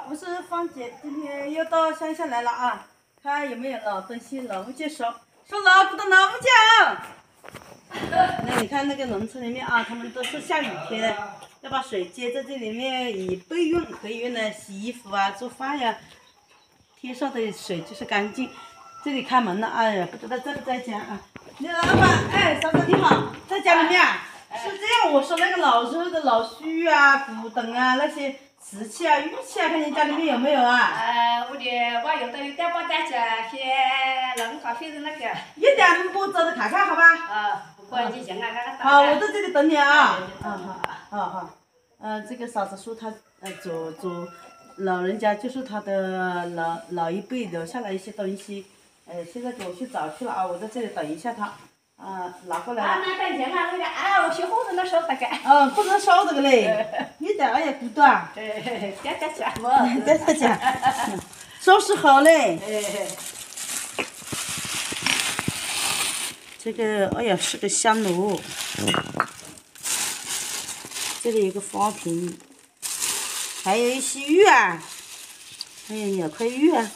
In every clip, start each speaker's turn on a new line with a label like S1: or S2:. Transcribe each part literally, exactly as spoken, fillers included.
S1: 我是芳姐，今天又到乡下来了啊，看有没有老东西，老物件收，收老古的老物件。那你看那个农村里面啊，他们都是下雨天的，要把水接在这里面以备用，可以用来洗衣服啊、做饭呀。天上的水就是干净。这里开门了，哎呀，不知道在不在家啊？你老板，哎，嫂子你好，在家里面啊？是这样，我说那个老时候的老须啊、古董啊那些。瓷器啊、玉器啊，看你家里面有没有啊？
S2: 呃，我的我有的有点不带家些人咖啡的那个。
S1: 一点我走着看看，好吧？
S2: 啊，不管就行啊，那个。
S1: 好，我在这里等你啊。嗯，好，好好。嗯，这个嫂子说她呃祖祖老人家就是他的老老一辈留下来一些东西，呃，现在给我去找去了啊，我在这里等一下他。啊，拿过来了。
S2: 啊，那等行啊，那个啊，我小伙子那烧这个。
S1: 嗯，不能烧这个嘞，你这哎呀，骨头啊。
S2: 哎，别再讲嘛。
S1: 别再讲，收拾好嘞。
S2: 哎。
S1: 这个，哎呀，是个香炉。这里有个花瓶，还有一些玉啊，还有两块玉啊。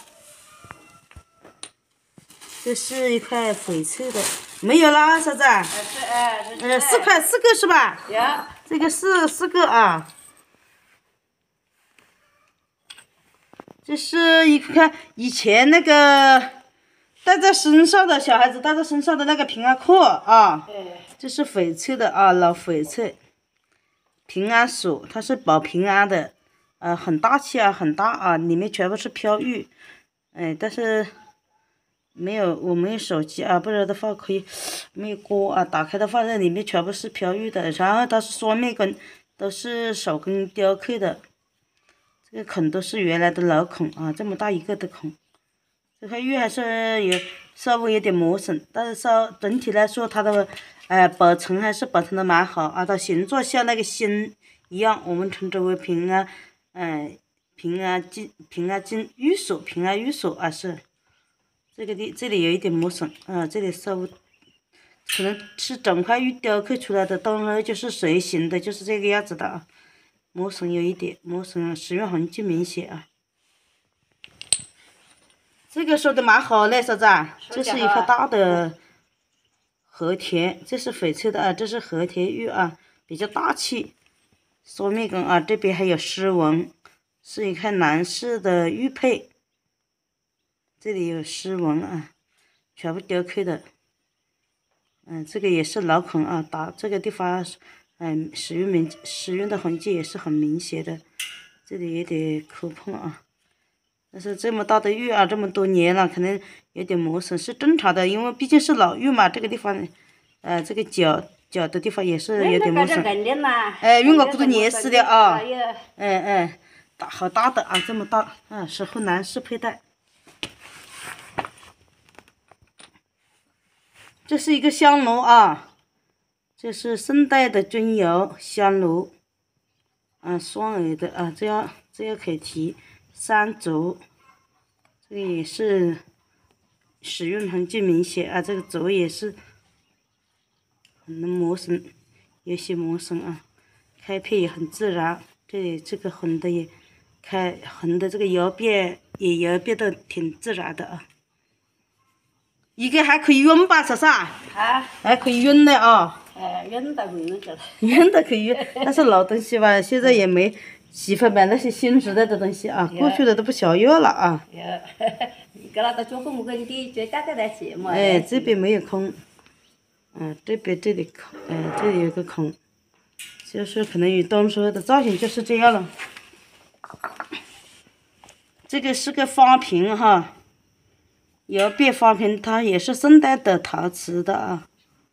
S1: 这是一块翡翠的。没有啦，嫂子。呃，
S2: 是哎，是。
S1: 呃，四块，四个是吧？
S2: 有。
S1: 这个是四个啊。这是一块以前那个戴在身上的小孩子戴在身上的那个平安扣啊。
S2: 哎。
S1: 这是翡翠的啊，老翡翠。平安锁，它是保平安的，呃，很大气啊，很大啊，里面全部是飘玉，哎，但是。没有，我没有手机啊，不然的话可以，没有锅啊，打开的话，这里面全部是飘玉的，然后它是双面孔，都是手工雕刻的，这个孔都是原来的老孔啊，这么大一个的孔，这块玉还是有稍微有点磨损，但是稍整体来说它的，呃，保存还是保存的蛮好啊，它形状像那个心一样，我们称之为平安，嗯、呃，平安金平安金玉锁，平安玉锁啊是。这个地这里有一点磨损啊，这里稍微可能是整块玉雕刻出来的，当然就是随形的，就是这个样子的啊。磨损有一点，磨损使用痕迹明显啊。这个收的蛮好嘞，嫂子，这是一块大的和田，这是翡翠的啊，这是和田玉啊，比较大气。双面孔啊，这边还有诗文，是一块男士的玉佩。这里有诗文啊，全部雕刻的。嗯，这个也是老孔啊，打这个地方，嗯，使用明使用的痕迹也是很明显的。这里有点磕碰啊，但是这么大的玉啊，这么多年了，可能有点磨损是正常的，因为毕竟是老玉嘛。这个地方，呃，这个角角的地方也是有点磨损。哎，用过好多年似的啊。哎哎，大好大的啊，这么大，啊，适合男士佩戴。这是一个香炉啊，这是宋代的钧窑香炉，啊，双耳的啊，这样这样可以提三轴，这个也是使用痕迹明显啊，这个轴也是很能磨损，有些磨损啊，开片也很自然，这里这个横的也开横的这个窑边也窑边的挺自然的啊。一个还可以晕吧，嫂嫂？啊，还可以晕的啊。
S2: 哎，晕的可以晕去了。
S1: 晕的可以晕，但是老东西吧，现在也没喜欢买那些新时代的东西啊，过去的都不小要了啊。
S2: 有，给那个做工跟的最简单的节目。
S1: 哎，这边没有空，嗯，这边这里空，嗯，这里有个空，就是可能与当时的造型就是这样了。这个是个花瓶哈。窑边花瓶，它也是宋代的陶瓷的啊，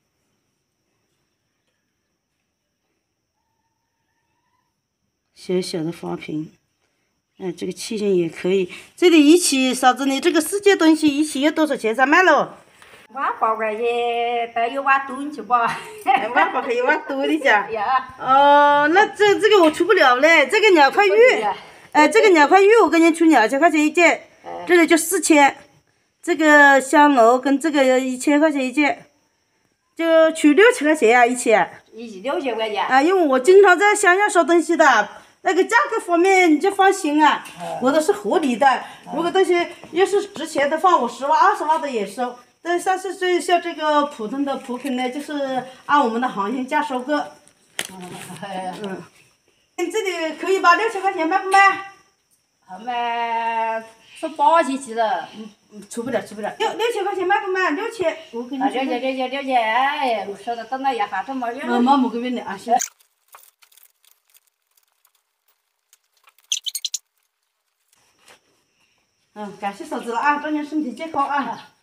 S1: 小小的花瓶，哎，这个器型也可以。这里一起，嫂子，你这个四件东西一起要多少钱才卖喽？
S2: 万把块钱，得有万多去吧？
S1: 万把块一万多的家。
S2: 有。
S1: 哦，那这这个我出不了嘞，这个两块玉，哎，这个两块玉我给你出两千块钱一件，这里就四千。这个香炉跟这个一千块钱一件，就取六千块钱啊一起。
S2: 一起六千块钱。
S1: 啊，因为我经常在乡下收东西的， 那个价格方面你就放心啊，我都是合理的。如果这些要是值钱的话，我十万二十万的也收。但像是这像这个普通的普品呢，就是按我们的行情价收购。嗯，你这里可以吧？六千块钱卖不卖？
S2: 卖是八斤几了。
S1: 嗯嗯，出不了，出不了。六六千块钱卖不卖？六千，我给你。
S2: 啊，六千六千六千，哎，我说的到那也还这么热。
S1: 嗯，毛某个月的啊，行。嗯，感谢嫂子了啊，祝您身体健康啊。